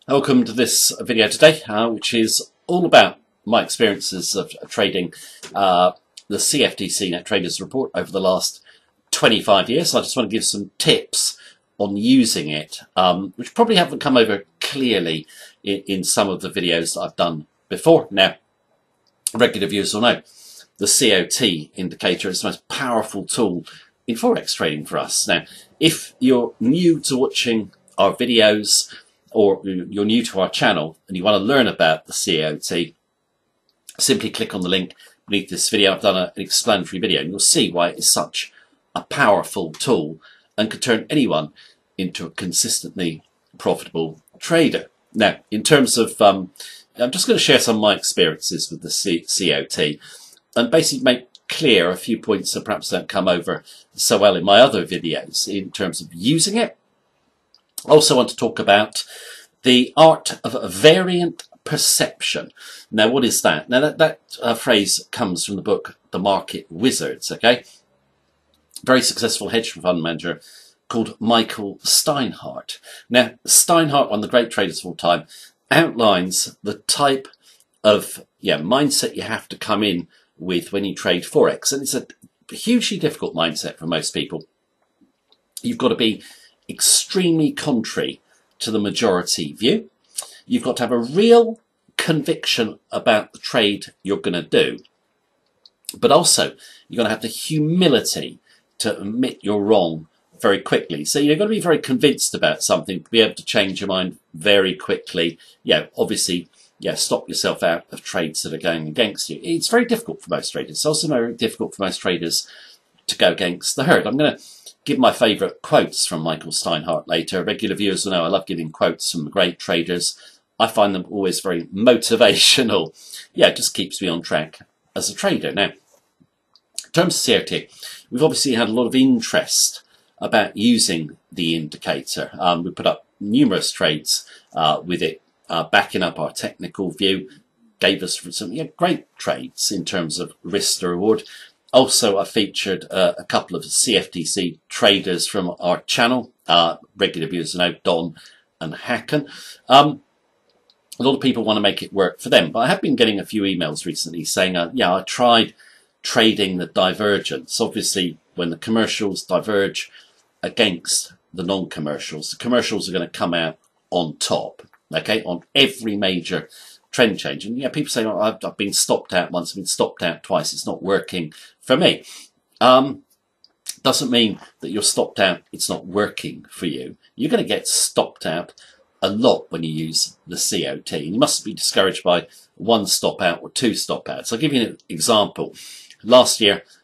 Welcome to this video today, which is all about my experiences of trading the CFTC Net Traders Report over the last 25 years. So I just want to give some tips on using it, which probably haven't come over clearly in some of the videos that I've done before. Now, regular viewers will know the COT indicator is the most powerful tool in Forex trading for us. Now, if you're new to watching our videos, or you're new to our channel and you want to learn about the COT, simply click on the link beneath this video. I've done an explanatory video and you'll see why it is such a powerful tool and could turn anyone into a consistently profitable trader. Now, in terms of, I'm just going to share some of my experiences with the COT and basically make clear a few points that perhaps don't come over so well in my other videos in terms of using it. I also want to talk about the art of variant perception. Now, what is that? Now, that phrase comes from the book The Market Wizards, okay? Very successful hedge fund manager called Michael Steinhardt. Now, Steinhardt, one of the great traders of all time, outlines the type of mindset you have to come in with when you trade Forex. And it's a hugely difficult mindset for most people. You've got to be extremely contrary to the majority view. You've got to have a real conviction about the trade you're going to do, but also you're going to have the humility to admit you're wrong very quickly. So you're going to be very convinced about something to be able to change your mind very quickly. Obviously, stop yourself out of trades that are going against you. It's very difficult for most traders. It's also very difficult for most traders to go against the herd. I'm going to give my favourite quotes from Michael Steinhardt later. Regular viewers will know I love giving quotes from great traders. I find them always very motivational. It just keeps me on track as a trader. Now, in terms of COT, we've obviously had a lot of interest about using the indicator. We put up numerous trades with it, backing up our technical view, gave us some great trades in terms of risk to reward. Also, I featured a couple of CFTC traders from our channel, regular viewers know Don and Hacken. A lot of people want to make it work for them, but I have been getting a few emails recently saying, I tried trading the divergence. Obviously, when the commercials diverge against the non-commercials, the commercials are going to come out on top, okay, on every major trend change. And people say, I've been stopped out once, I've been stopped out twice, it's not working for me. Doesn't mean that you're stopped out, it's not working for you. You're going to get stopped out a lot when you use the COT. And you must be discouraged by one stop out or two stop outs. I'll give you an example. Last year, I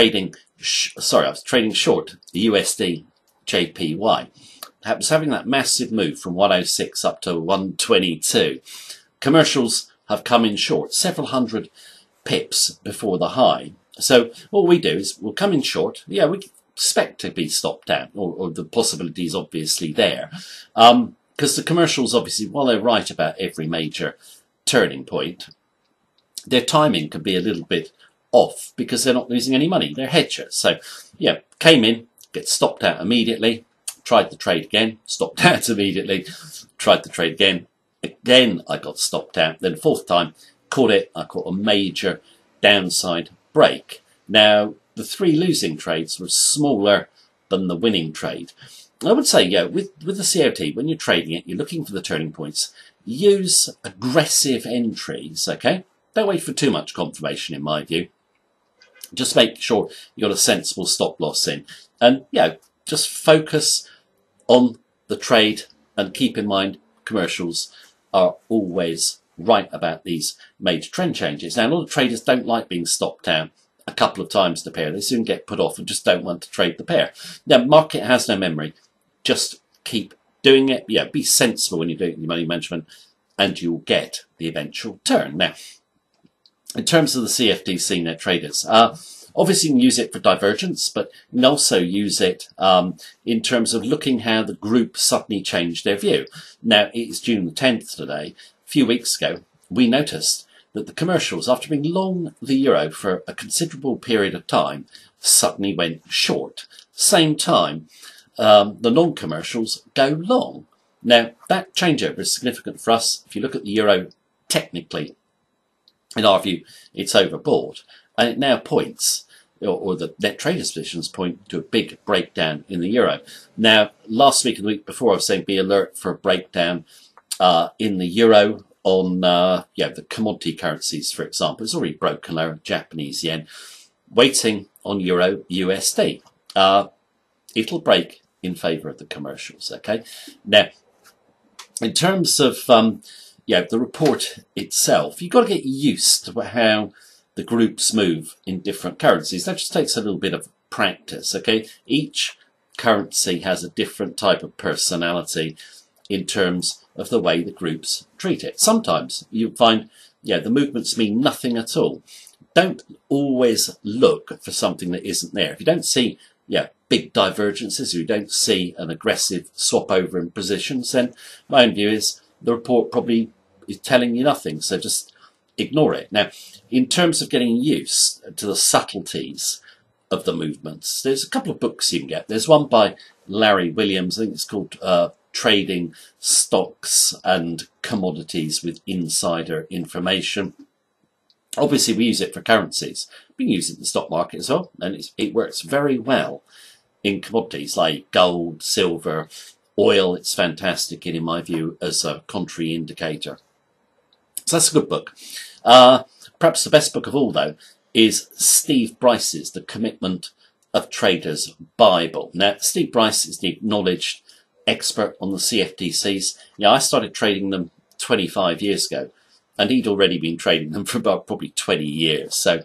was trading short the USD JPY. I was having that massive move from 106 up to 122. Commercials have come in short, several hundred pips before the high. So what we do is we'll come in short. We expect to be stopped out, or the possibility is obviously there. Because the commercials, obviously, while they're right about every major turning point, their timing can be a little bit off because they're not losing any money. They're hedgers. So, came in, get stopped out immediately, tried the trade again, stopped out immediately, tried the trade again. Again, I got stopped out. Then fourth time, caught it. I caught a major downside break. Now, the three losing trades were smaller than the winning trade. I would say, with the COT, when you're trading it, you're looking for the turning points. Use aggressive entries, okay? Don't wait for too much confirmation, in my view. Just make sure you've got a sensible stop loss in. And, just focus on the trade and keep in mind commercials are always right about these major trend changes. Now, a lot of traders don't like being stopped out a couple of times the pair. They soon get put off and just don't want to trade the pair. Now, market has no memory. Just keep doing it. Be sensible when you're doing your money management and you'll get the eventual turn. Now, in terms of the CFTC Net Traders, obviously you can use it for divergence, but you can also use it in terms of looking how the group suddenly changed their view. Now, it's June the 10th today. A few weeks ago, we noticed that the commercials, after being long the euro for a considerable period of time, suddenly went short. Same time, the non-commercials go long. Now, that changeover is significant for us. If you look at the euro technically, in our view, it's overbought, and it now points, or the net traders positions point to a big breakdown in the euro. Now, last week and the week before, I was saying be alert for a breakdown in the euro on the commodity currencies, for example. It's already broken lower, Japanese yen, waiting on euro USD. It'll break in favour of the commercials. Okay, now in terms of the report itself, you've got to get used to how the groups move in different currencies. That just takes a little bit of practice. Okay, each currency has a different type of personality in terms of the way the groups treat it. Sometimes you find the movements mean nothing at all. Don't always look for something that isn't there. If you don't see big divergences, you don't see an aggressive swap over in positions, then my own view is the report probably is telling you nothing, so just ignore it. Now, in terms of getting used to the subtleties of the movements, there's a couple of books you can get. There's one by Larry Williams, I think it's called Trading Stocks and Commodities with Insider Information. Obviously, we use it for currencies. We can use it in the stock market as well, and it works very well in commodities like gold, silver, oil. It's fantastic, in my view, as a contrary indicator. So that's a good book. Perhaps the best book of all, though, is Steve Bryce's The Commitment of Traders Bible. Now, Steve Bryce is the acknowledged expert on the CFTCs. I started trading them 25 years ago, and he'd already been trading them for about probably 20 years. So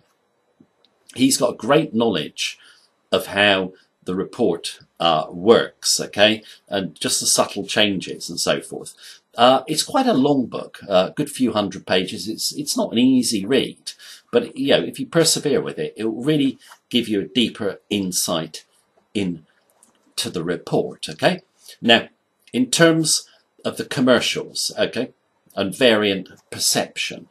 he's got great knowledge of how the report works, okay, and just the subtle changes and so forth. It's quite a long book, a good few hundred pages. It's not an easy read, but if you persevere with it, it will really give you a deeper insight into the report, okay? Now, in terms of the commercials, okay, and variant perception,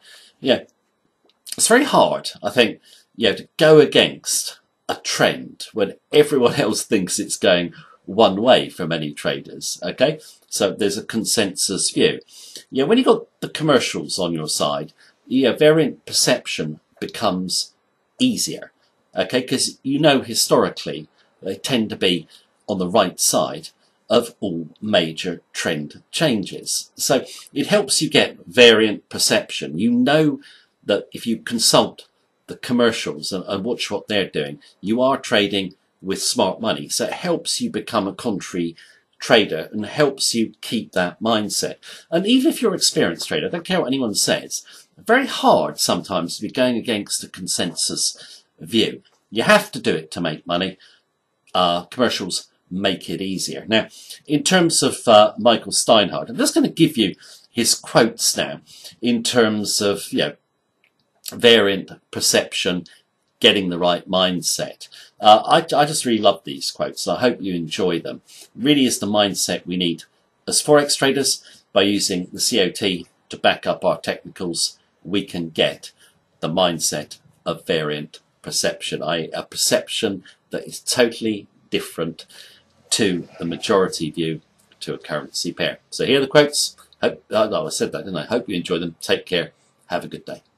it's very hard, I think, to go against a trend when everyone else thinks it's going one way for many traders, okay? So there's a consensus view. When you've got the commercials on your side, variant perception becomes easier, okay? Because historically they tend to be on the right side of all major trend changes. So it helps you get variant perception. You know that if you consult the commercials and watch what they're doing, you are trading with smart money. So it helps you become a contrary trader and helps you keep that mindset. And even if you're an experienced trader, I don't care what anyone says, very hard sometimes to be going against a consensus view. You have to do it to make money. Commercials make it easier. Now, in terms of Michael Steinhardt, I'm just going to give you his quotes now in terms of variant perception, getting the right mindset. I just really love these quotes, so I hope you enjoy them. Really is the mindset we need as Forex traders. By using the COT to back up our technicals, we can get the mindset of variant perception, i.e. a perception that is totally different to the majority view to a currency pair. So here are the quotes. I said that, didn't I? Hope you enjoy them. Take care. Have a good day.